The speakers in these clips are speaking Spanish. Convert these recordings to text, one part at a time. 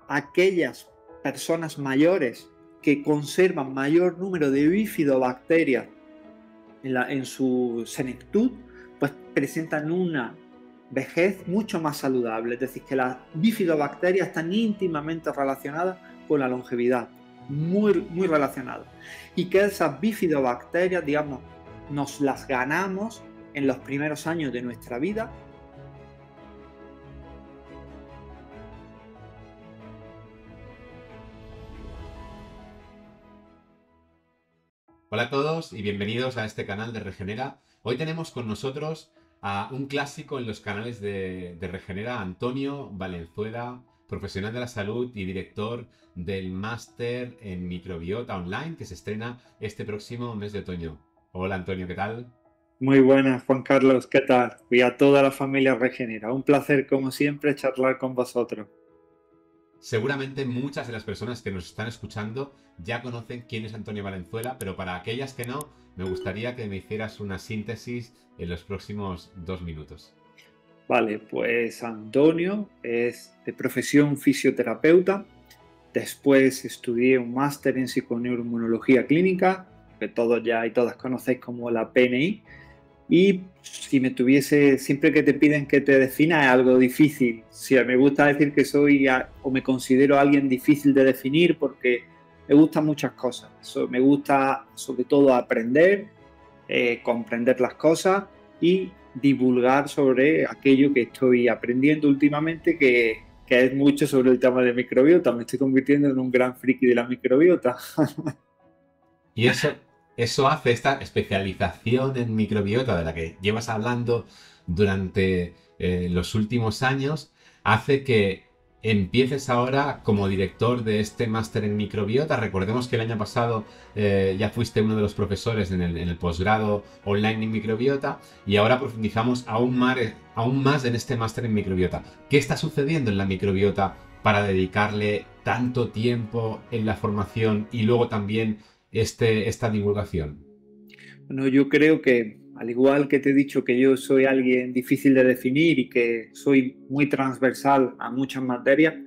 aquellas personas mayores que conservan mayor número de bifidobacterias en su senectud, pues presentan una vejez mucho más saludable. Es decir, que las bifidobacterias están íntimamente relacionadas con la longevidad, muy relacionadas. Y que esas bifidobacterias, digamos, nos las ganamos en los primeros años de nuestra vida. Hola a todos y bienvenidos a este canal de Regenera. Hoy tenemos con nosotros a un clásico en los canales de Regenera, Antonio Valenzuela, profesional de la salud y director del máster en microbiota online que se estrena este próximo mes de otoño. Hola Antonio, ¿qué tal? Muy buenas, Juan Carlos, ¿qué tal? Y a toda la familia Regenera. Un placer, como siempre, charlar con vosotros. Seguramente muchas de las personas que nos están escuchando ya conocen quién es Antonio Valenzuela, pero para aquellas que no, me gustaría que me hicieras una síntesis en los próximos 2 minutos. Vale, pues Antonio es de profesión fisioterapeuta. Después estudié un máster en psiconeuroinmunología clínica, que todos ya y todas conocéis como la PNI. Y si me tuviese, siempre que te piden que te defina es algo difícil. Si me gusta decir que soy o me considero alguien difícil de definir porque me gustan muchas cosas. Me gusta sobre todo aprender, comprender las cosas y divulgar sobre aquello que estoy aprendiendo últimamente, que es mucho sobre el tema de microbiota. Me estoy convirtiendo en un gran friki de la microbiota. Y eso hace esta especialización en microbiota de la que llevas hablando durante los últimos años, hace que empieces ahora como director de este máster en microbiota. Recordemos que el año pasado ya fuiste uno de los profesores en el posgrado online en microbiota y ahora profundizamos aún más en este máster en microbiota. ¿Qué está sucediendo en la microbiota para dedicarle tanto tiempo en la formación y luego también esta divulgación? Bueno, yo creo que, al igual que te he dicho que yo soy alguien difícil de definir y que soy muy transversal a muchas materias,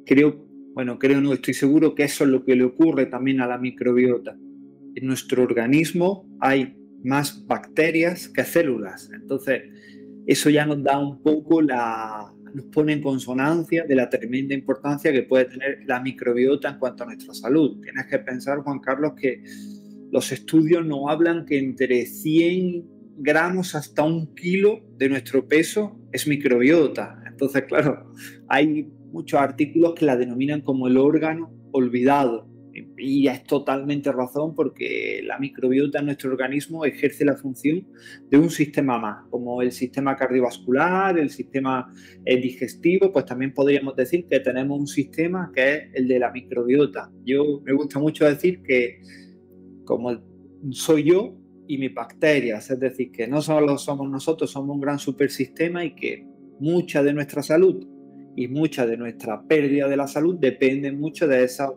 no, estoy seguro que eso es lo que le ocurre también a la microbiota. En nuestro organismo hay más bacterias que células. Entonces, eso ya nos da un poco nos pone en consonancia de la tremenda importancia que puede tener la microbiota en cuanto a nuestra salud. Tienes que pensar, Juan Carlos, que los estudios nos hablan que entre 100 gramos hasta 1 kilo de nuestro peso es microbiota. Entonces, claro, hay muchos artículos que la denominan como el órgano olvidado. Y es totalmente razón, porque la microbiota en nuestro organismo ejerce la función de un sistema más, como el sistema cardiovascular, el sistema digestivo. Pues también podríamos decir que tenemos un sistema que es el de la microbiota. Yo me gusta mucho decir que como soy yo y mis bacterias, es decir, que no solo somos nosotros, somos un gran supersistema, y que mucha de nuestra salud y mucha de nuestra pérdida de la salud dependen mucho de esos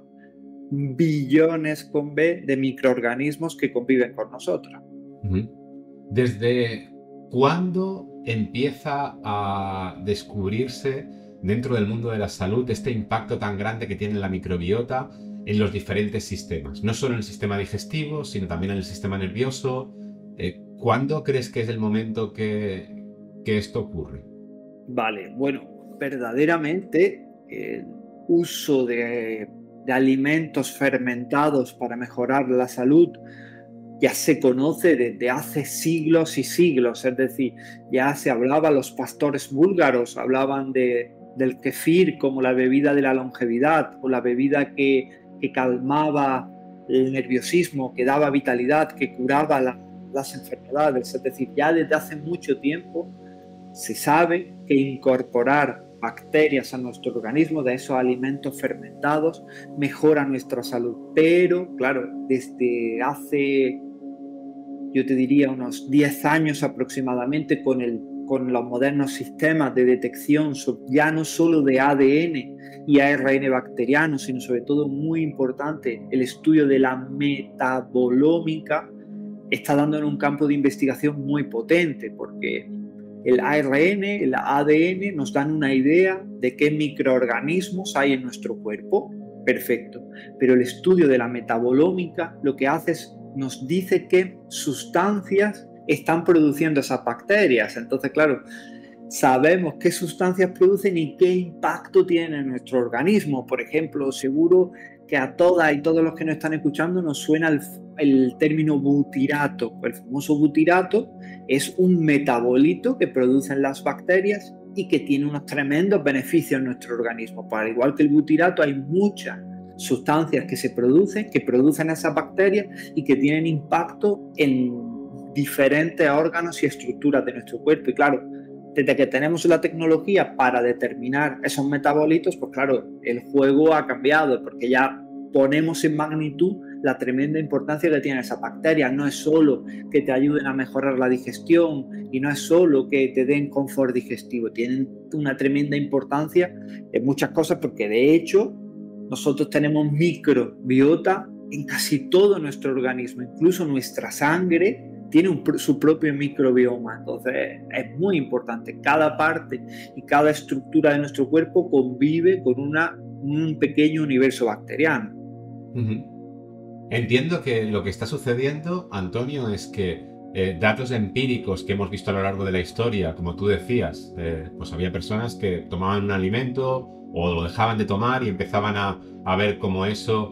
billones con B de microorganismos que conviven con nosotros. Ujú. ¿Desde cuándo empieza a descubrirse dentro del mundo de la salud este impacto tan grande que tiene la microbiota en los diferentes sistemas? No solo en el sistema digestivo, sino también en el sistema nervioso. ¿Cuándo crees que es el momento que esto ocurre? Vale, bueno, verdaderamente el uso de alimentos fermentados para mejorar la salud ya se conoce desde hace siglos y siglos. Es decir, ya se hablaba, los pastores búlgaros hablaban del kefir como la bebida de la longevidad, o la bebida que calmaba el nerviosismo, que daba vitalidad, que curaba las enfermedades. Es decir, ya desde hace mucho tiempo se sabe que incorporar bacterias a nuestro organismo de esos alimentos fermentados mejora nuestra salud. Pero, claro, desde hace, yo te diría, unos 10 años aproximadamente, con los modernos sistemas de detección, ya no solo de ADN y ARN bacteriano, sino sobre todo, muy importante, el estudio de la metabolómica, está dando en un campo de investigación muy potente, porque el ARN, el ADN nos dan una idea de qué microorganismos hay en nuestro cuerpo. Perfecto. Pero el estudio de la metabolómica lo que hace es nos dice qué sustancias están produciendo esas bacterias. Entonces, claro, sabemos qué sustancias producen y qué impacto tienen en nuestro organismo. Por ejemplo, seguro que a todas y todos los que nos están escuchando nos suena el término butirato. El famoso butirato es un metabolito que producen las bacterias y que tiene unos tremendos beneficios en nuestro organismo. Pues, al igual que el butirato, hay muchas sustancias que producen esas bacterias y que tienen impacto en diferentes órganos y estructuras de nuestro cuerpo. Y claro, desde que tenemos la tecnología para determinar esos metabolitos, pues claro, el juego ha cambiado, porque ya ponemos en magnitud la tremenda importancia que tienen esas bacterias. No es solo que te ayuden a mejorar la digestión y no es solo que te den confort digestivo, tienen una tremenda importancia en muchas cosas, porque de hecho nosotros tenemos microbiota en casi todo nuestro organismo, incluso nuestra sangre tiene su propio microbioma. Entonces es muy importante. Cada parte y cada estructura de nuestro cuerpo convive con un pequeño universo bacteriano. Entiendo que lo que está sucediendo, Antonio, es que datos empíricos que hemos visto a lo largo de la historia, como tú decías, pues había personas que tomaban un alimento o lo dejaban de tomar y empezaban a ver cómo eso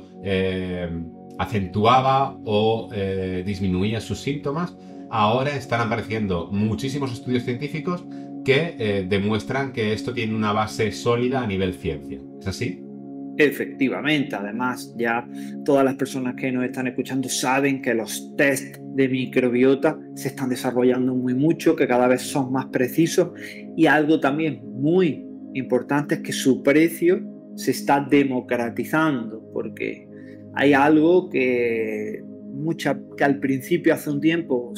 acentuaba o disminuía sus síntomas. Ahora están apareciendo muchísimos estudios científicos que demuestran que esto tiene una base sólida a nivel ciencia. ¿Es así? Efectivamente, además ya todas las personas que nos están escuchando saben que los test de microbiota se están desarrollando muy mucho, que cada vez son más precisos, y algo también muy importante es que su precio se está democratizando, porque hay algo que al principio, hace un tiempo,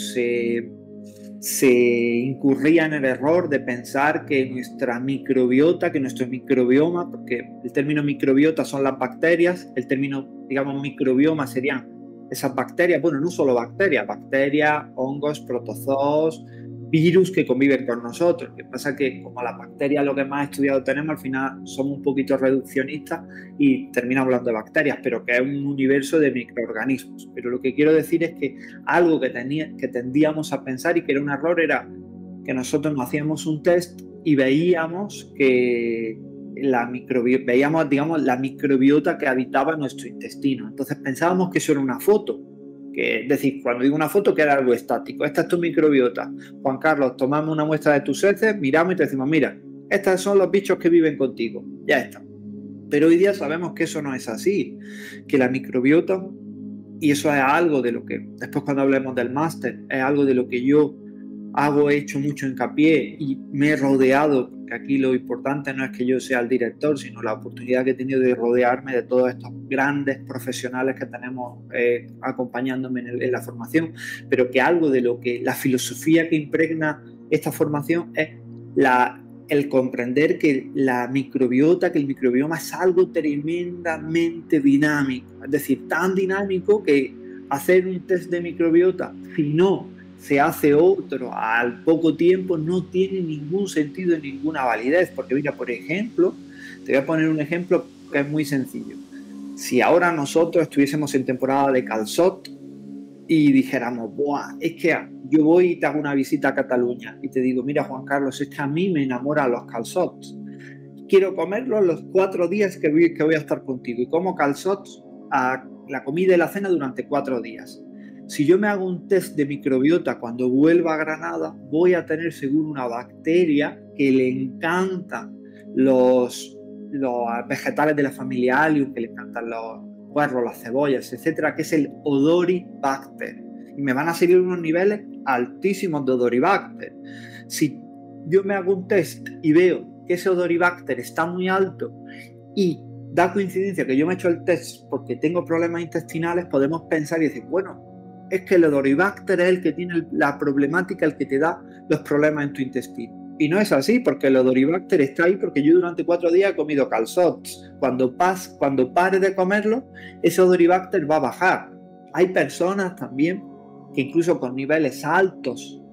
se incurría en el error de pensar que nuestra microbiota, que nuestro microbioma, porque el término microbiota son las bacterias, el término, digamos, microbioma serían esas bacterias, bueno, no solo bacterias, hongos, protozoos, virus que conviven con nosotros. Lo que pasa es que como las bacterias lo que más estudiado tenemos, al final somos un poquito reduccionistas y terminamos hablando de bacterias, pero que es un universo de microorganismos. Pero lo que quiero decir es que algo que tendíamos a pensar y que era un error era que nosotros nos hacíamos un test y veíamos que veíamos, digamos, la microbiota que habitaba en nuestro intestino. Entonces pensábamos que eso era una foto. Es decir, cuando digo una foto, que era algo estático. Esta es tu microbiota. Juan Carlos, tomamos una muestra de tus heces, miramos y te decimos, mira, estos son los bichos que viven contigo. Ya está. Pero hoy día sabemos que eso no es así, que la microbiota, y eso es algo de lo que, después cuando hablemos del máster, es algo de lo que yo he hecho mucho hincapié y me he rodeado, porque aquí lo importante no es que yo sea el director, sino la oportunidad que he tenido de rodearme de todos estos grandes profesionales que tenemos acompañándome en la formación, pero que algo de lo que la filosofía que impregna esta formación es el comprender que la microbiota, que el microbioma es algo tremendamente dinámico, es decir, tan dinámico que hacer un test de microbiota, si no se hace otro al poco tiempo, no tiene ningún sentido y ninguna validez. Porque mira, por ejemplo, te voy a poner un ejemplo que es muy sencillo. Si ahora nosotros estuviésemos en temporada de calçot y dijéramos, buah, es que yo voy y te hago una visita a Cataluña y te digo, mira Juan Carlos, es que a mí me enamoran los calçots, quiero comerlos los 4 días que voy a estar contigo, y como calçots a la comida y la cena durante 4 días. Si yo me hago un test de microbiota cuando vuelva a Granada, voy a tener seguro una bacteria que le encantan los vegetales de la familia Allium, que le encantan los puerros, las cebollas, etcétera, que es el Odoribacter. Y me van a seguir unos niveles altísimos de Odoribacter. Si yo me hago un test y veo que ese Odoribacter está muy alto y da coincidencia que yo me he hecho el test porque tengo problemas intestinales, podemos pensar y decir, bueno, es que el Odoribacter es el que tiene la problemática, el que te da los problemas en tu intestino. Y no es así, porque el Odoribacter está ahí porque yo durante 4 días he comido calçots. Cuando pare de comerlo, ese Odoribacter va a bajar. Hay personas también que incluso con niveles altos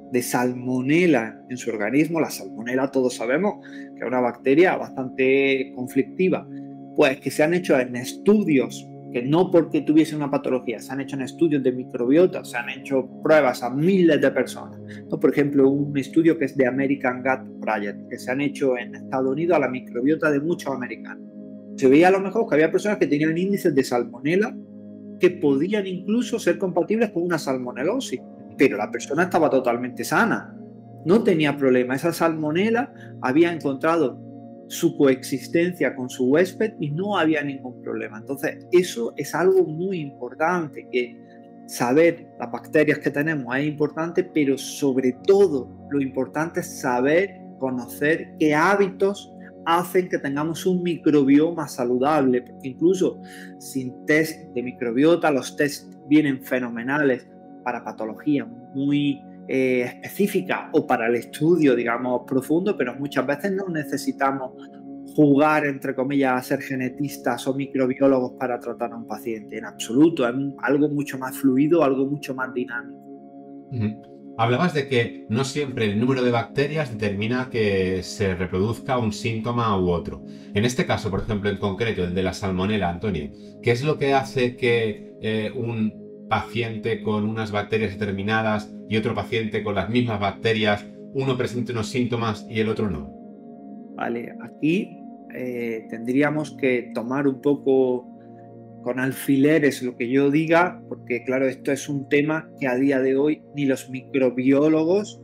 de salmonela en su organismo. La salmonela todos sabemos que es una bacteria bastante conflictiva, pues que se han hecho en estudios, que no porque tuviese una patología, se han hecho en estudios de microbiota, se han hecho pruebas a miles de personas, ¿no? Por ejemplo, un estudio que es de American Gut Project, que se han hecho en Estados Unidos a la microbiota de muchos americanos. Se veía a lo mejor que había personas que tenían índices de salmonela que podían incluso ser compatibles con una salmonelosis, pero la persona estaba totalmente sana, no tenía problema. Esa salmonela había encontrado su coexistencia con su huésped y no había ningún problema. Entonces, eso es algo muy importante, que saber las bacterias que tenemos es importante, pero sobre todo lo importante es saber, conocer qué hábitos hacen que tengamos un microbioma saludable, porque incluso sin test de microbiota, los test vienen fenomenales para patologías muy específicas o para el estudio, digamos, profundo, pero muchas veces no necesitamos jugar, entre comillas, a ser genetistas o microbiólogos para tratar a un paciente, en absoluto. Es algo mucho más fluido, algo mucho más dinámico. Hablabas de que no siempre el número de bacterias determina que se reproduzca un síntoma u otro. En este caso, por ejemplo, en concreto, el de la salmonela, Antonio, ¿qué es lo que hace que un paciente con unas bacterias determinadas y otro paciente con las mismas bacterias, uno presente unos síntomas y el otro no? Vale, aquí tendríamos que tomar un poco con alfileres lo que yo diga, porque claro, esto es un tema que a día de hoy ni los microbiólogos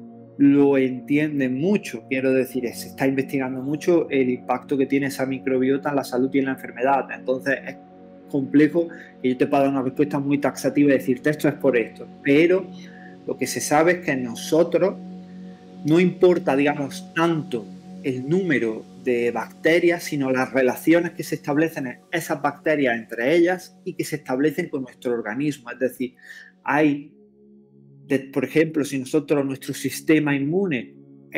lo entienden mucho. Quiero decir, se está investigando mucho el impacto que tiene esa microbiota en la salud y en la enfermedad. Entonces es complejo que yo te pueda dar una respuesta muy taxativa y decirte esto es por esto. Pero lo que se sabe es que nosotros, no importa, digamos, tanto el número de bacterias, sino las relaciones que se establecen en esas bacterias entre ellas y que se establecen con nuestro organismo. Es decir, por ejemplo, si nuestro sistema inmune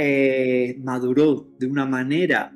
maduró de una manera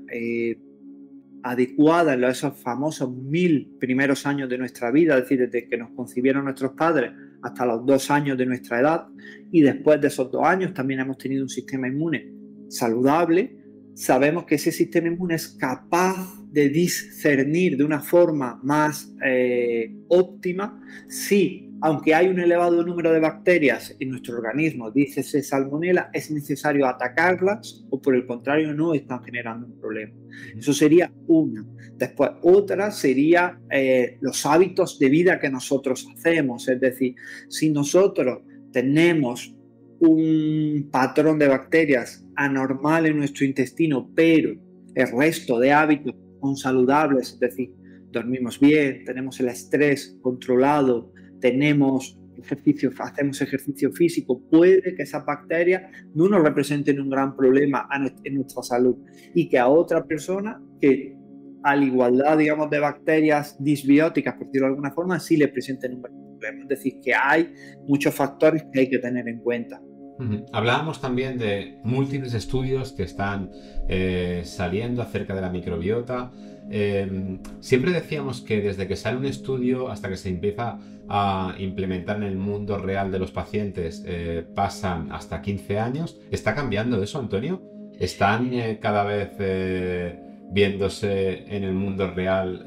adecuada en esos famosos 1000 primeros años de nuestra vida, es decir, desde que nos concibieron nuestros padres hasta los 2 años de nuestra edad, y después de esos 2 años también hemos tenido un sistema inmune saludable, sabemos que ese sistema inmune es capaz de discernir de una forma más óptima si, aunque hay un elevado número de bacterias en nuestro organismo, dícese salmonela, es necesario atacarlas o por el contrario no están generando un problema. Eso sería una. Después otra sería los hábitos de vida que nosotros hacemos, es decir, si nosotros tenemos un patrón de bacterias anormal en nuestro intestino, pero el resto de hábitos son saludables, es decir, dormimos bien, tenemos el estrés controlado, hacemos ejercicio físico, puede que esas bacterias no nos representen un gran problema en nuestra salud y que a otra persona que al igualdad, digamos, de bacterias disbióticas, por decirlo de alguna forma, sí le presenten un problema. Es decir, que hay muchos factores que hay que tener en cuenta. Hablábamos también de múltiples estudios que están saliendo acerca de la microbiota. Siempre decíamos que desde que sale un estudio hasta que se empieza a implementar en el mundo real de los pacientes pasan hasta 15 años. ¿Está cambiando eso, Antonio? ¿Están cada vez viéndose en el mundo real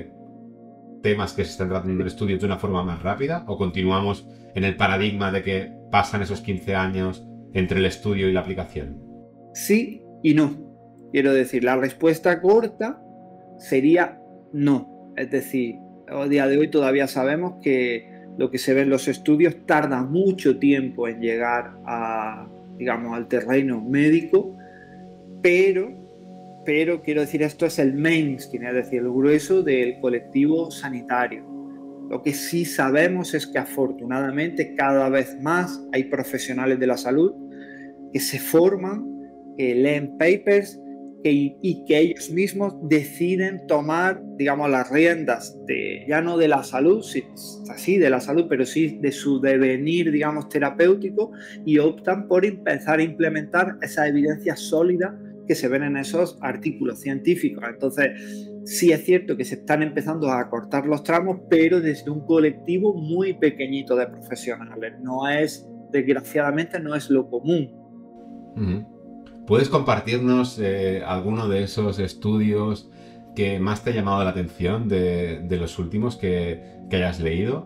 temas que se están tratando en el estudio de una forma más rápida? ¿O continuamos en el paradigma de que pasan esos 15 años entre el estudio y la aplicación? Sí y no. Quiero decir, la respuesta corta sería no. Es decir, a día de hoy todavía sabemos que lo que se ve en los estudios tarda mucho tiempo en llegar digamos, al terreno médico, pero quiero decir, esto es el mainstream, es decir, el grueso del colectivo sanitario. Lo que sí sabemos es que afortunadamente cada vez más hay profesionales de la salud que se forman, que leen papers y que ellos mismos deciden tomar, digamos, las riendas ya no de la salud, sí de la salud, pero sí de su devenir, digamos, terapéutico, y optan por empezar a implementar esa evidencia sólida que se ven en esos artículos científicos. Entonces, sí es cierto que se están empezando a acortar los tramos, pero desde un colectivo muy pequeñito de profesionales. No es desgraciadamente no es lo común. ¿Puedes compartirnos alguno de esos estudios que más te ha llamado la atención de los últimos que hayas leído?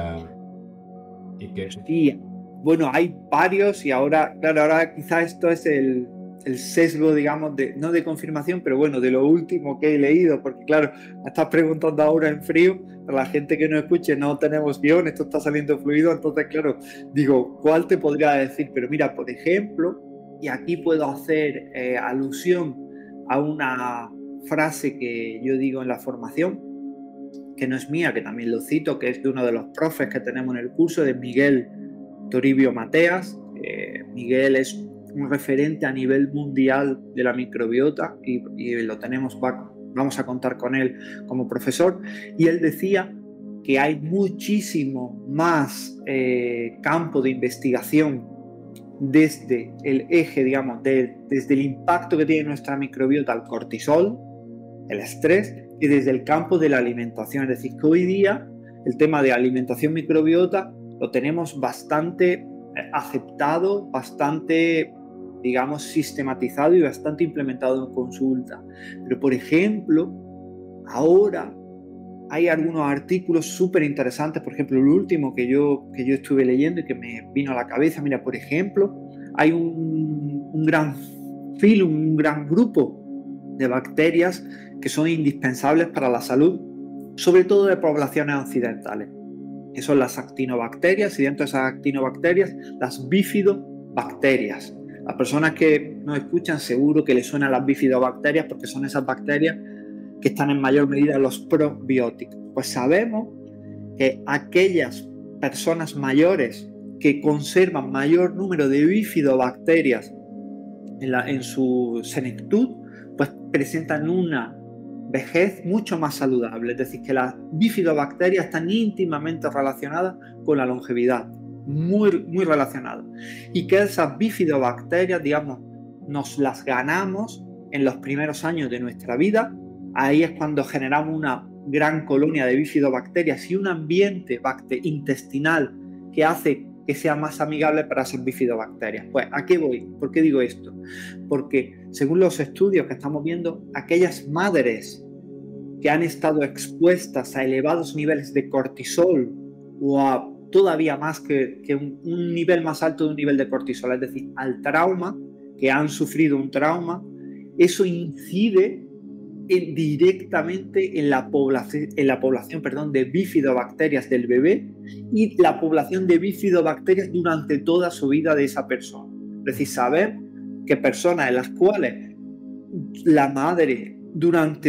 Sí, bueno, hay varios y ahora, claro, ahora quizás esto es el sesgo, digamos, no de confirmación, pero bueno, de lo último que he leído, porque claro, me estás preguntando ahora en frío, para la gente que no escuche, no tenemos guión, esto está saliendo fluido, entonces claro, digo, ¿cuál te podría decir? Pero mira, por ejemplo, y aquí puedo hacer alusión a una frase que yo digo en la formación, que no es mía, que también lo cito, que es de uno de los profes que tenemos en el curso, de Miguel Toribio Mateas. Miguel es un referente a nivel mundial de la microbiota y lo tenemos, vamos a contar con él como profesor, y él decía que hay muchísimo más campo de investigación desde el eje, digamos, desde el impacto que tiene nuestra microbiota al cortisol, el estrés, y desde el campo de la alimentación. Es decir, que hoy día el tema de alimentación microbiota lo tenemos bastante aceptado, bastante, digamos, sistematizado y bastante implementado en consulta. Pero, por ejemplo, ahora hay algunos artículos súper interesantes. Por ejemplo, el último que yo estuve leyendo y que me vino a la cabeza, mira, por ejemplo, hay un gran filo, un gran grupo de bacterias que son indispensables para la salud, sobre todo de poblaciones occidentales, que son las actinobacterias, y dentro de esas actinobacterias, las bifidobacterias. Las personas que nos escuchan seguro que les suenan las bifidobacterias porque son esas bacterias que están en mayor medida en los probióticos. Pues sabemos que aquellas personas mayores que conservan mayor número de bifidobacterias en su senectud, pues presentan una vejez mucho más saludable. Es decir, que las bifidobacterias están íntimamente relacionadas con la longevidad, muy relacionadas. Y que esas bifidobacterias, digamos, nos las ganamos en los primeros años de nuestra vida. Ahí es cuando generamos una gran colonia de bifidobacterias y un ambiente intestinal que hace que sea más amigable para esas bifidobacterias. Pues, ¿a qué voy? ¿Por qué digo esto? Porque según los estudios que estamos viendo, aquellas madres que han estado expuestas a elevados niveles de cortisol o a todavía más que un nivel más alto de un nivel de cortisol, es decir, al trauma, que han sufrido un trauma, eso incide directamente en la población de bifidobacterias del bebé y la población de bifidobacterias durante toda su vida de esa persona. Es decir, saber que personas en las cuales la madre durante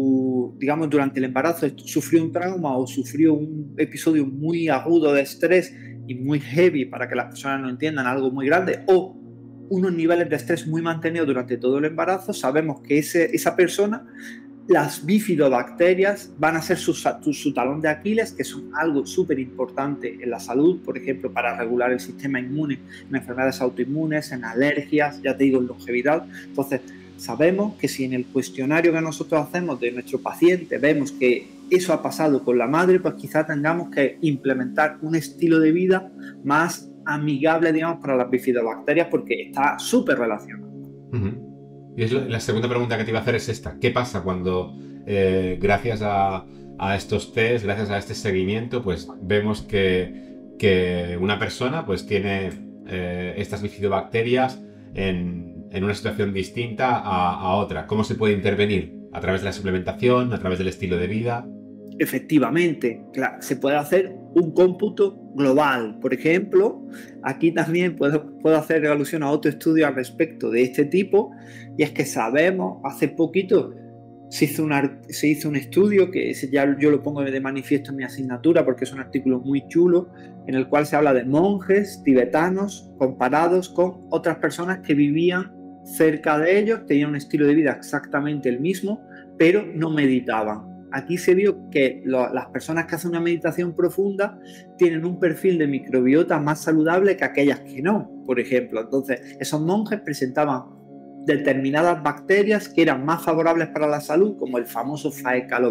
el embarazo sufrió un trauma o sufrió un episodio muy agudo de estrés y muy heavy, para que las personas no entiendan, algo muy grande, o unos niveles de estrés muy mantenidos durante todo el embarazo, sabemos que esa persona, las bifidobacterias van a ser su talón de Aquiles, que son algo súper importante en la salud, por ejemplo, para regular el sistema inmune en enfermedades autoinmunes, en alergias, ya te digo, en longevidad. Entonces, sabemos que si en el cuestionario que nosotros hacemos de nuestro paciente vemos que eso ha pasado con la madre, pues quizá tengamos que implementar un estilo de vida más amigable, digamos, para las bifidobacterias, porque está súper relacionado. Y la segunda pregunta que te iba a hacer es esta. ¿Qué pasa cuando, gracias a estos test, gracias a este seguimiento, pues vemos que una persona pues tiene estas bifidobacterias en una situación distinta a otra? ¿Cómo se puede intervenir? ¿A través de la suplementación? ¿A través del estilo de vida? Efectivamente, claro, se puede hacer un cómputo global. Por ejemplo, aquí también puedo hacer alusión a otro estudio al respecto de este tipo, y es que sabemos, hace poquito se hizo un estudio que ya yo lo pongo de manifiesto en mi asignatura porque es un artículo muy chulo, en el cual se habla de monjes tibetanos comparados con otras personas que vivían cerca de ellos, tenían un estilo de vida exactamente el mismo, pero no meditaban. Aquí se vio que las personas que hacen una meditación profunda tienen un perfil de microbiota más saludable que aquellas que no, por ejemplo. Entonces, esos monjes presentaban determinadas bacterias que eran más favorables para la salud, como el famoso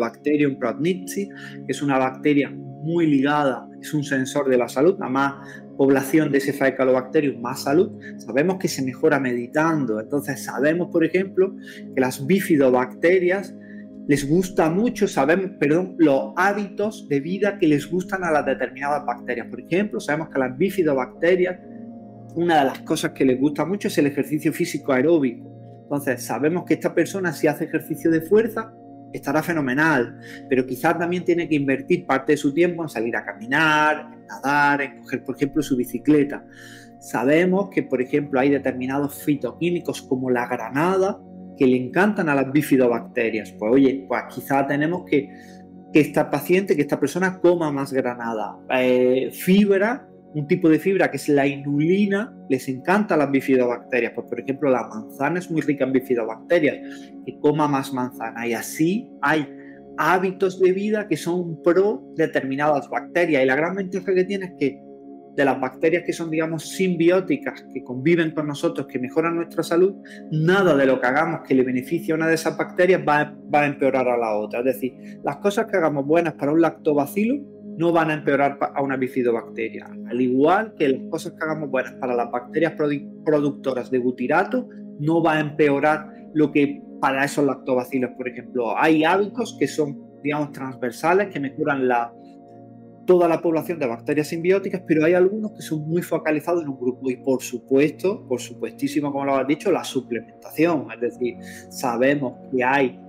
Faecalobacterium prodnitzii, que es una bacteria muy ligada, es un sensor de la salud. Además, población de ese Faecalobacterium más salud, sabemos que se mejora meditando. Entonces sabemos, por ejemplo, que las bifidobacterias les gusta mucho, los hábitos de vida que les gustan a las determinadas bacterias. Por ejemplo, sabemos que a las bifidobacterias una de las cosas que les gusta mucho es el ejercicio físico aeróbico. Entonces sabemos que esta persona, si hace ejercicio de fuerza, estará fenomenal, pero quizás también tiene que invertir parte de su tiempo en salir a caminar, en nadar, en coger, por ejemplo, su bicicleta. Sabemos que, por ejemplo, hay determinados fitoquímicos como la granada que le encantan a las bifidobacterias. Pues oye, pues quizás tenemos que esta paciente, que esta persona coma más granada. Fibra, un tipo de fibra que es la inulina, les encanta a las bifidobacterias. Pues, por ejemplo, la manzana es muy rica en bifidobacterias, que coma más manzana. Y así hay hábitos de vida que son pro determinadas bacterias. Y la gran ventaja que tiene es que de las bacterias que son, digamos, simbióticas, que conviven con nosotros, que mejoran nuestra salud, nada de lo que hagamos que le beneficie a una de esas bacterias va a empeorar a la otra. Es decir, las cosas que hagamos buenas para un lactobacilo no van a empeorar a una bifidobacteria. Al igual que las cosas que hagamos buenas para las bacterias productoras de butirato, no va a empeorar lo que para esos lactobacilos, por ejemplo. Hay hábitos que son, digamos, transversales, que mejoran toda la población de bacterias simbióticas, pero hay algunos que son muy focalizados en un grupo. Y por supuesto, por supuestísimo, como lo has dicho, la suplementación. Es decir, sabemos que hay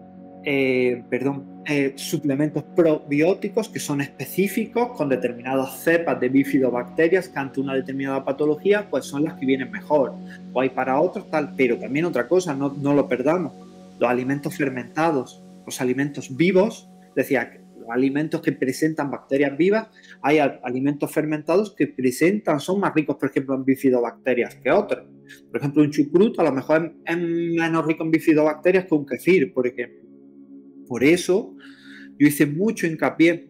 suplementos probióticos que son específicos con determinadas cepas de bifidobacterias que ante una determinada patología pues son las que vienen mejor, o hay para otros tal. Pero también otra cosa, no lo perdamos, los alimentos fermentados, los alimentos vivos, decía, los alimentos que presentan bacterias vivas, hay alimentos fermentados que son más ricos, por ejemplo, en bifidobacterias que otros. Por ejemplo, un chucrut a lo mejor es menos rico en bifidobacterias que un kefir, por ejemplo. Por eso yo hice mucho hincapié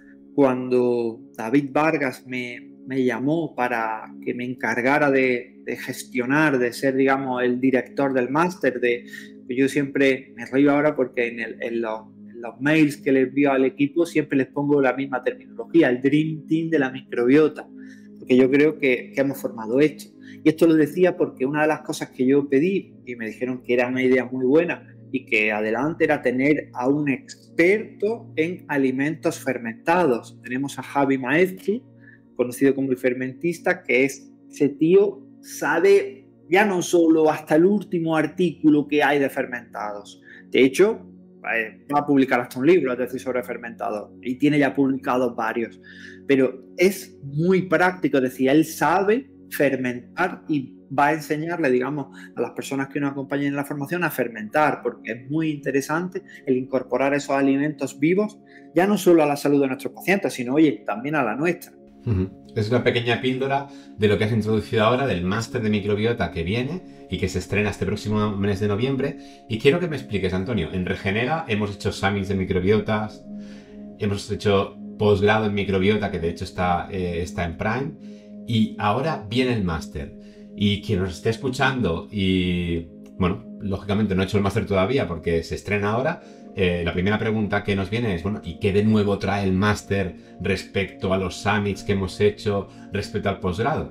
cuando David Vargas me llamó para que me encargara de gestionar, de ser, digamos, el director del máster. Yo siempre me río ahora porque en los mails que les envío al equipo siempre les pongo la misma terminología, el Dream Team de la microbiota, porque yo creo que hemos formado esto. Y esto lo decía porque una de las cosas que yo pedí, y me dijeron que era una idea muy buena, y que adelante, era tener a un experto en alimentos fermentados. Tenemos a Javi Maeztu, conocido como el fermentista, que ese tío sabe ya no solo hasta el último artículo que hay de fermentados. De hecho, va a publicar hasta un libro, es decir, sobre fermentados, y tiene ya publicados varios. Pero es muy práctico, es decir, él sabe fermentar y va a enseñarle, digamos, a las personas que nos acompañen en la formación a fermentar, porque es muy interesante el incorporar esos alimentos vivos, ya no solo a la salud de nuestros pacientes, sino, oye, también a la nuestra. Es una pequeña píldora de lo que has introducido ahora del máster de microbiota que viene y que se estrena este próximo mes de noviembre. Y quiero que me expliques, Antonio, en Regenera hemos hecho summits de microbiotas, hemos hecho posgrado en microbiota, que de hecho está en Prime, y ahora viene el máster. Y quien nos esté escuchando y, bueno, lógicamente no ha hecho el máster todavía porque se estrena ahora, la primera pregunta que nos viene es, bueno, ¿y qué de nuevo trae el máster respecto a los summits que hemos hecho respecto al posgrado?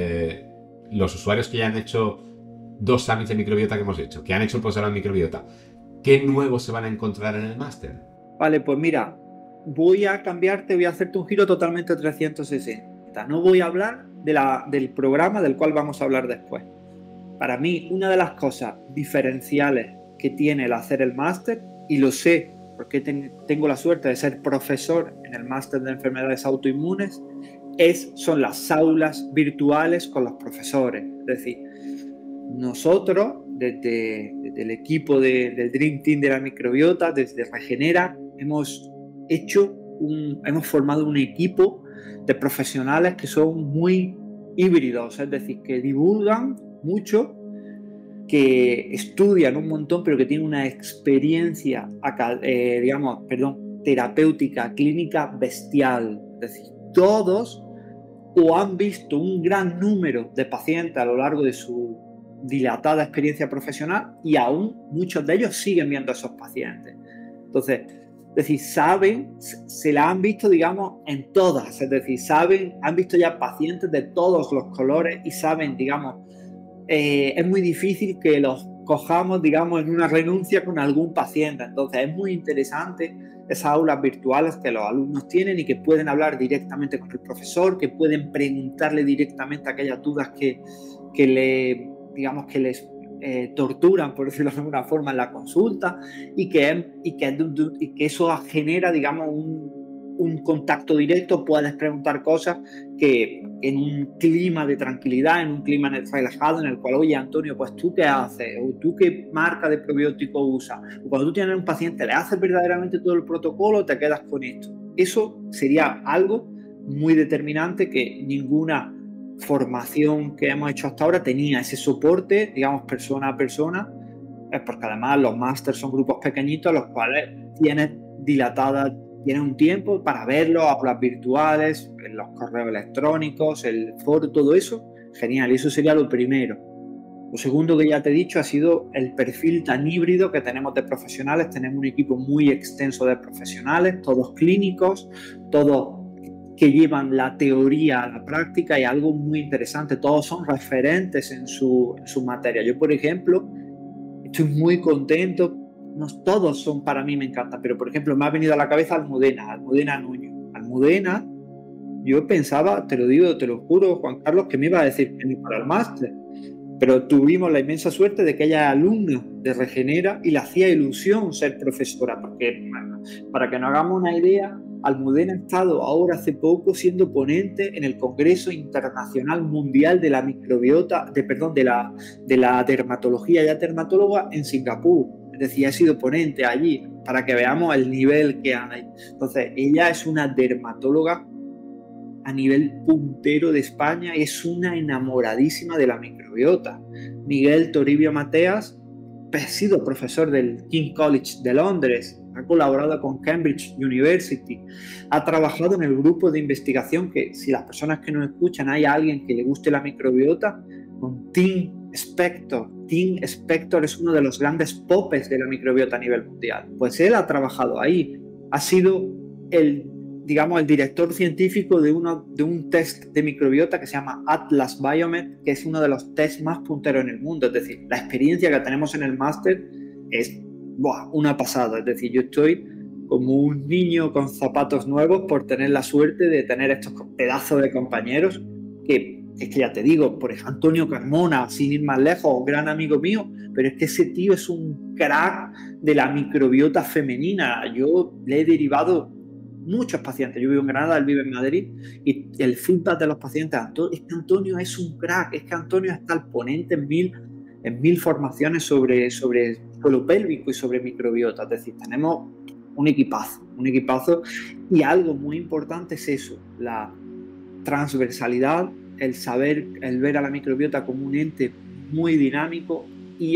Los usuarios que ya han hecho 2 summits de microbiota que hemos hecho, que han hecho el posgrado en microbiota, ¿qué nuevo se van a encontrar en el máster? Vale, pues mira, voy a hacerte un giro totalmente 360. No voy a hablar del programa del cual vamos a hablar después. Para mí, una de las cosas diferenciales que tiene el hacer el máster, y lo sé porque tengo la suerte de ser profesor en el máster de enfermedades autoinmunes, son las aulas virtuales con los profesores. Es decir, nosotros, desde el equipo del Dream Team de la microbiota, desde Regenera, hemos formado un equipo de profesionales que son muy híbridos, es decir, que divulgan mucho, que estudian un montón, pero que tienen una experiencia terapéutica, clínica bestial. Es decir, todos o han visto un gran número de pacientes a lo largo de su dilatada experiencia profesional, y aún muchos de ellos siguen viendo a esos pacientes. Entonces, Es decir, saben, se la han visto, digamos, en todas. Es decir, saben, han visto ya pacientes de todos los colores y saben, digamos, es muy difícil que los cojamos, digamos, en una renuncia con algún paciente. Entonces, es muy interesante esas aulas virtuales que los alumnos tienen y que pueden hablar directamente con el profesor, que pueden preguntarle directamente aquellas dudas que les torturan, por decirlo de alguna forma, en la consulta, y que eso genera, digamos, un contacto directo. Puedes preguntar cosas que en un clima de tranquilidad, en un clima relajado, en el cual, oye, Antonio, pues tú qué haces, o tú qué marca de probiótico usas, o cuando tú tienes un paciente, ¿le haces verdaderamente todo el protocolo o te quedas con esto? Eso sería algo muy determinante que ninguna formación que hemos hecho hasta ahora tenía ese soporte, digamos, persona a persona, porque además los másters son grupos pequeñitos, los cuales tienen un tiempo para verlos, aulas virtuales, los correos electrónicos, el foro, todo eso, genial, y eso sería lo primero. Lo segundo que ya te he dicho ha sido el perfil tan híbrido que tenemos de profesionales. Tenemos un equipo muy extenso de profesionales, todos clínicos, todos que llevan la teoría a la práctica, y algo muy interesante, todos son referentes en su materia. Yo, por ejemplo, estoy muy contento, no todos son, para mí me encantan, pero por ejemplo me ha venido a la cabeza Almudena Nuño. Almudena, yo pensaba, te lo digo, te lo juro, Juan Carlos, que me iba a decir que no para el máster, pero tuvimos la inmensa suerte de que ella es alumna de Regenera y le hacía ilusión ser profesora, porque, para que nos hagamos una idea, Almudena ha estado ahora hace poco siendo ponente en el Congreso Internacional Mundial de la Microbiota, de la dermatología, ya dermatóloga, en Singapur. Es decir, ha sido ponente allí, para que veamos el nivel que hay. Entonces, ella es una dermatóloga a nivel puntero de España y es una enamoradísima de la microbiota. Miguel Toribio Mateas ha sido profesor del King's College de Londres, ha colaborado con Cambridge University, ha trabajado en el grupo de investigación que, si las personas que nos escuchan, hay alguien que le guste la microbiota, con Tim Spector. Tim Spector es uno de los grandes popes de la microbiota a nivel mundial. Pues él ha trabajado ahí, ha sido el director científico de un test de microbiota que se llama Atlas Biomed, que es uno de los tests más punteros en el mundo. Es decir, la experiencia que tenemos en el máster es una pasada. Es decir, yo estoy como un niño con zapatos nuevos por tener la suerte de tener estos pedazos de compañeros que, es que ya te digo, por ejemplo, Antonio Carmona, sin ir más lejos, gran amigo mío, pero es que ese tío es un crack de la microbiota femenina. Yo le he derivado muchos pacientes. Yo vivo en Granada, él vive en Madrid, y el feedback de los pacientes es que Antonio es un crack, es que Antonio está al ponente en mil formaciones sobre suelo pélvico y sobre microbiota. Es decir, tenemos un equipazo, y algo muy importante es eso, la transversalidad, el ver a la microbiota como un ente muy dinámico,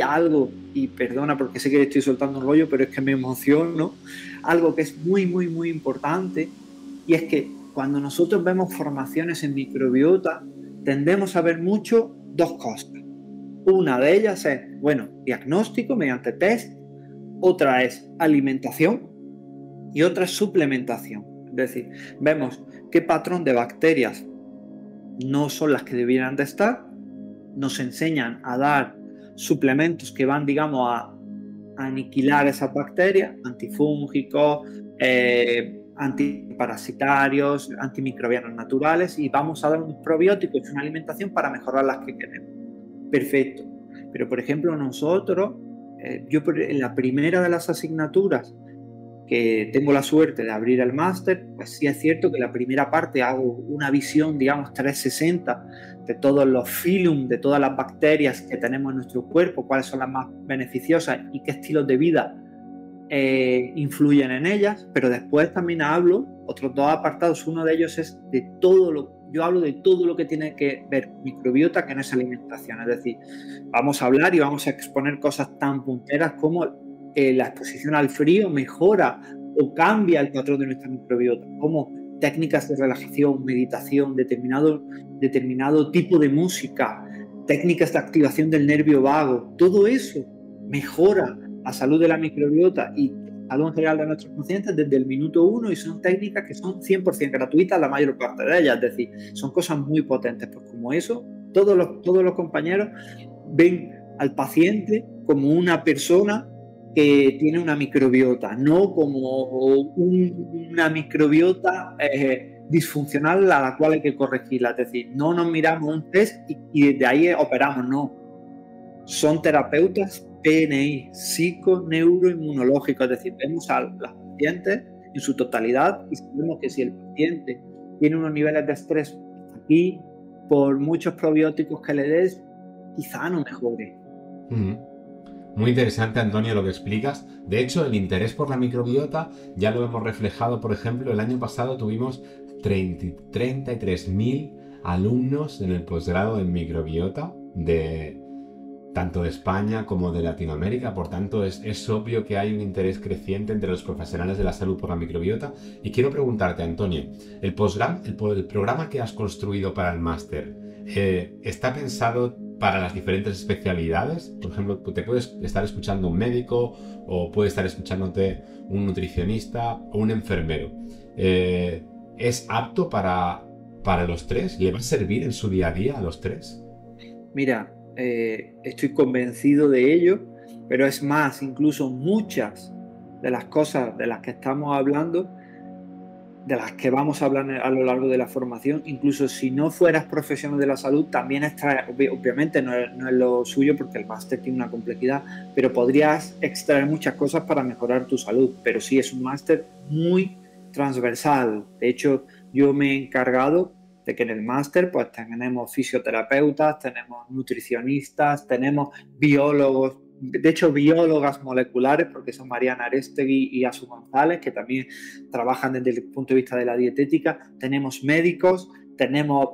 y perdona porque sé que le estoy soltando un rollo, pero es que me emociono, algo que es muy, muy, muy importante, y es que cuando nosotros vemos formaciones en microbiota, tendemos a ver mucho dos cosas. Una de ellas es, diagnóstico mediante test, otra es alimentación y otra es suplementación. Es decir, vemos qué patrón de bacterias no son las que debieran de estar, nos enseñan a dar suplementos que van, digamos, a aniquilar esas bacterias, antifúngicos, antiparasitarios, antimicrobianos naturales, y vamos a dar unos probióticos y una alimentación para mejorar las que queremos. Perfecto. Pero, por ejemplo, nosotros, yo en la primera de las asignaturas que tengo la suerte de abrir el máster, pues sí es cierto que la primera parte hago una visión, digamos, 360 de todos los filum, de todas las bacterias que tenemos en nuestro cuerpo, cuáles son las más beneficiosas y qué estilos de vida influyen en ellas. Pero después también hablo, otros dos apartados, uno de ellos es yo hablo de todo lo que tiene que ver microbiota, que no es alimentación. Es decir, vamos a hablar y vamos a exponer cosas tan punteras como la exposición al frío mejora o cambia el patrón de nuestra microbiota, como técnicas de relajación, meditación, determinado tipo de música, técnicas de activación del nervio vago, todo eso mejora la salud de la microbiota, y salud en general de nuestros pacientes desde el minuto 1 y son técnicas que son 100% gratuitas la mayor parte de ellas, es decir, son cosas muy potentes, pues como eso, todos los compañeros ven al paciente como una persona que tiene una microbiota, no como una microbiota disfuncional a la cual hay que corregirla. Es decir, no nos miramos un test y desde ahí operamos, no. Son terapeutas PNI, psico-neuroinmunológicos, es decir, vemos a los pacientes en su totalidad y sabemos que si el paciente tiene unos niveles de estrés aquí, por muchos probióticos que le des, quizá no mejore. Muy interesante, Antonio, lo que explicas. De hecho, el interés por la microbiota ya lo hemos reflejado, por ejemplo, el año pasado tuvimos 33.000 alumnos en el posgrado en microbiota, tanto de España como de Latinoamérica. Por tanto, es obvio que hay un interés creciente entre los profesionales de la salud por la microbiota. Y quiero preguntarte, Antonio, el programa que has construido para el máster, ¿está pensado para las diferentes especialidades? Por ejemplo, te puedes estar escuchando un médico o puede estar escuchándote un nutricionista o un enfermero. ¿Es apto para los tres? ¿Le va a servir en su día a día a los tres? Mira, estoy convencido de ello, pero es más, incluso muchas de las cosas de las que estamos hablando, de las que vamos a hablar a lo largo de la formación, incluso si no fueras profesional de la salud, también obviamente no es lo suyo porque el máster tiene una complejidad, pero podrías extraer muchas cosas para mejorar tu salud, pero sí es un máster muy transversal. De hecho, yo me he encargado de que en el máster pues tenemos fisioterapeutas, tenemos nutricionistas, tenemos biólogos, de hecho biólogas moleculares, porque son Mariana Arestegui y Asu González, que también trabajan desde el punto de vista de la dietética, tenemos médicos, tenemos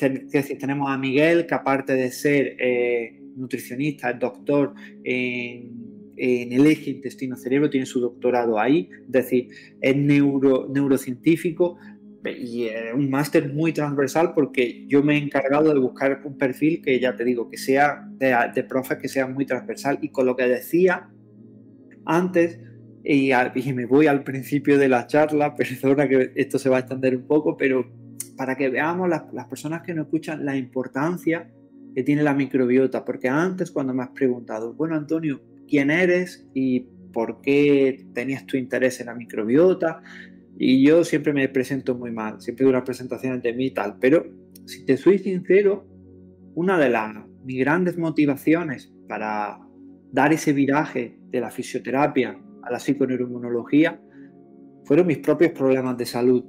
a Miguel, que aparte de ser nutricionista, es doctor en el eje intestino-cerebro, tiene su doctorado ahí, es decir, es neurocientífico, y un máster muy transversal porque yo me he encargado de buscar un perfil que ya te digo, que sea de profes, que sea muy transversal. Y con lo que decía antes, y me voy al principio de la charla, perdona que esto se va a extender un poco, pero para que veamos las personas que nos escuchan la importancia que tiene la microbiota, porque antes cuando me has preguntado, bueno, Antonio, ¿quién eres y por qué tenías tu interés en la microbiota? Y yo siempre me presento muy mal, siempre doy unas presentaciones de mí y tal, pero si te soy sincero, una de mis grandes motivaciones para dar ese viraje de la fisioterapia a la psiconeuroinmunología fueron mis propios problemas de salud,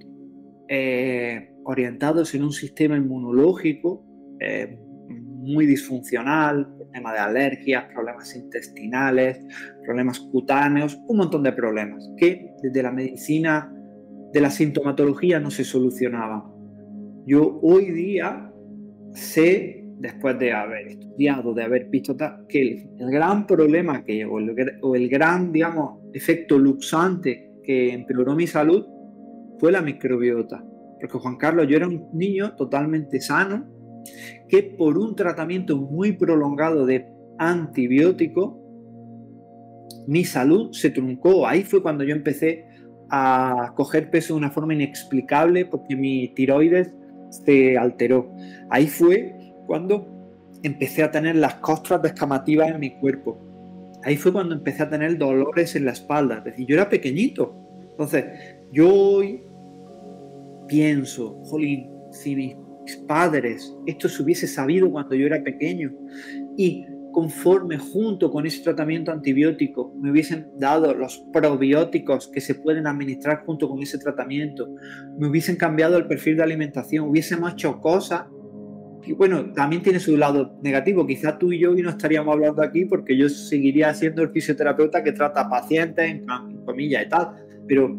orientados en un sistema inmunológico muy disfuncional, tema de alergias, problemas intestinales, problemas cutáneos, un montón de problemas que desde la medicina de la sintomatología no se solucionaba. Yo hoy día sé, después de haber estudiado, de haber visto que el gran problema o el gran, digamos, efecto luxante que empeoró mi salud fue la microbiota. Porque, Juan Carlos, yo era un niño totalmente sano que por un tratamiento muy prolongado de antibiótico, mi salud se truncó. Ahí fue cuando yo empecé a coger peso de una forma inexplicable porque mi tiroides se alteró. Ahí fue cuando empecé a tener las costras descamativas en mi cuerpo. Ahí fue cuando empecé a tener dolores en la espalda. Es decir, yo era pequeñito. Entonces, yo hoy pienso, jolín, si mis padres esto se hubiese sabido cuando yo era pequeño y conforme junto con ese tratamiento antibiótico me hubiesen dado los probióticos que se pueden administrar junto con ese tratamiento, me hubiesen cambiado el perfil de alimentación, hubiésemos hecho cosas. Y bueno, también tiene su lado negativo. Quizás tú y yo hoy no estaríamos hablando aquí porque yo seguiría siendo el fisioterapeuta que trata a pacientes, en comillas y tal, pero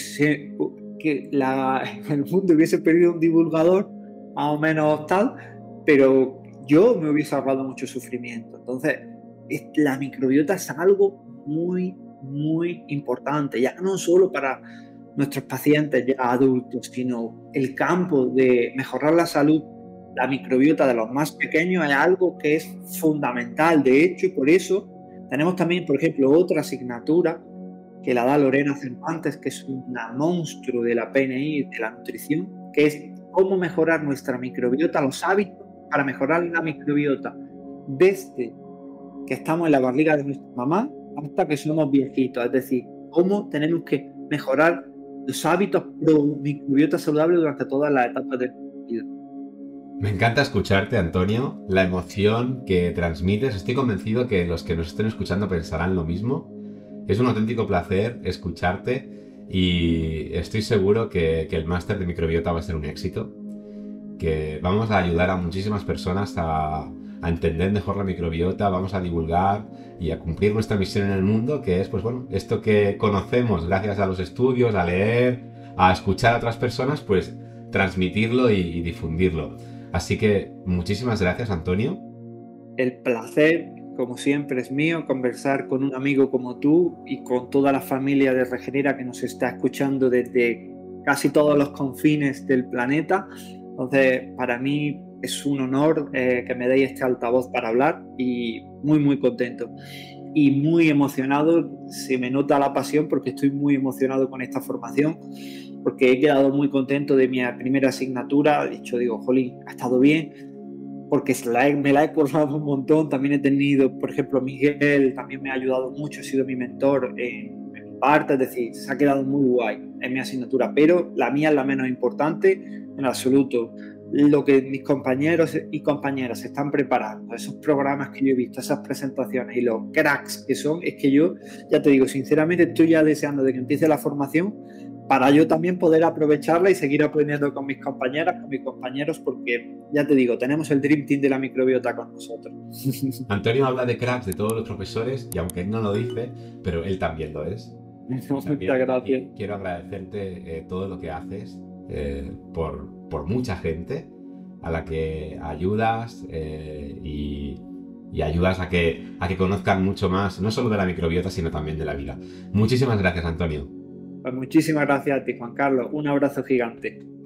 que el mundo hubiese perdido un divulgador más o menos tal, pero yo me hubiese ahorrado mucho sufrimiento. Entonces, la microbiota es algo muy, muy importante, ya no solo para nuestros pacientes ya adultos, sino el campo de mejorar la salud, la microbiota de los más pequeños es algo que es fundamental. De hecho, y por eso tenemos también, por ejemplo, otra asignatura que la da Lorena Cervantes, que es una monstruo de la PNI, de la nutrición, que es cómo mejorar nuestra microbiota, los hábitos para mejorar la microbiota desde que estamos en la barriga de nuestra mamá hasta que somos viejitos. Es decir, cómo tenemos que mejorar los hábitos pro microbiota saludable durante todas las etapas de nuestra vida. Me encanta escucharte, Antonio, la emoción que transmites. Estoy convencido que los que nos estén escuchando pensarán lo mismo. Es un auténtico placer escucharte y estoy seguro que el máster de microbiota va a ser un éxito, que vamos a ayudar a muchísimas personas a entender mejor la microbiota, vamos a divulgar y a cumplir nuestra misión en el mundo, que es, pues bueno, esto que conocemos gracias a los estudios, a leer, a escuchar a otras personas, pues transmitirlo y difundirlo. Así que muchísimas gracias, Antonio. El placer, como siempre, es mío conversar con un amigo como tú y con toda la familia de Regenera que nos está escuchando desde casi todos los confines del planeta. Entonces, para mí es un honor que me deis este altavoz para hablar y muy, muy contento. Y muy emocionado, se me nota la pasión porque estoy muy emocionado con esta formación, porque he quedado muy contento de mi primera asignatura. De hecho, digo, jolín, ha estado bien, porque me la he currado un montón. También he tenido, por ejemplo, Miguel, también me ha ayudado mucho, ha sido mi mentor en mi parte, es decir, se ha quedado muy guay en mi asignatura, pero la mía es la menos importante en absoluto. Lo que mis compañeros y compañeras se están preparando, esos programas que yo he visto, esas presentaciones y los cracks que son, es que yo, ya te digo, sinceramente estoy ya deseando de que empiece la formación para yo también poder aprovecharla y seguir aprendiendo con mis compañeras, con mis compañeros, porque ya te digo, tenemos el Dream Team de la microbiota con nosotros. Antonio habla de cracks de todos los profesores y aunque él no lo dice, pero él también lo es. Muchas gracias. Quiero agradecerte todo lo que haces por mucha gente a la que ayudas y ayudas a que conozcan mucho más, no solo de la microbiota, sino también de la vida. Muchísimas gracias, Antonio. Pues muchísimas gracias a ti, Juan Carlos. Un abrazo gigante.